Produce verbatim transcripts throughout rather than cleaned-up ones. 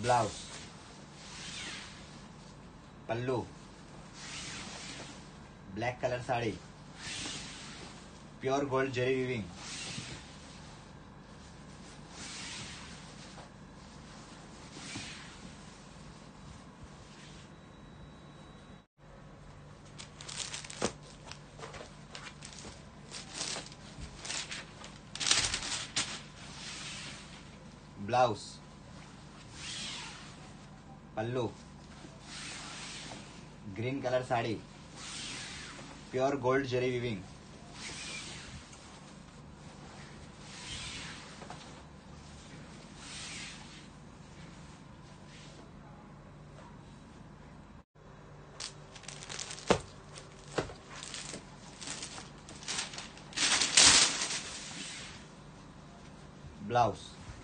blouse, pallu, black colour sari, pure gold zari weaving, blouse, pallu, green colour sari, pure gold zari weaving, blouse,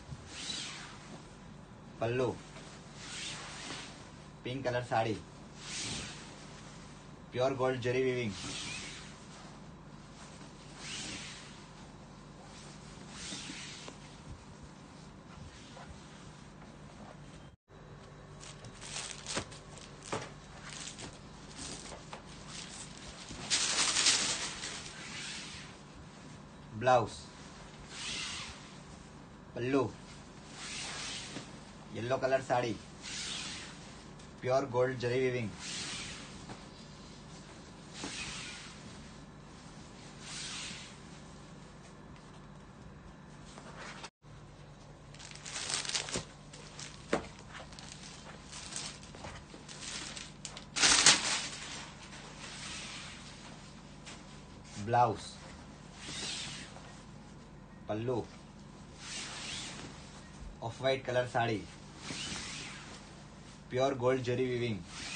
pallu, pink colour sari, pure gold zari weaving, blouse, pallu, yellow colour sari, pure gold zari weaving, blouse, pallu, off white colour sari, pure gold zari weaving,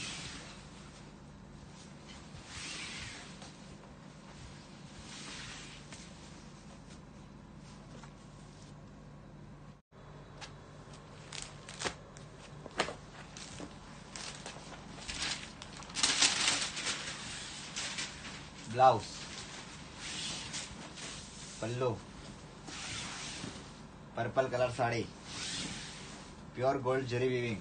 blouse, pallu, purple colour sari, pure gold zari weaving,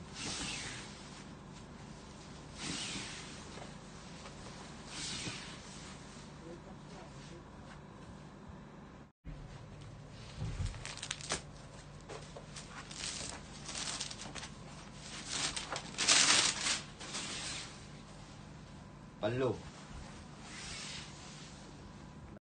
pallu,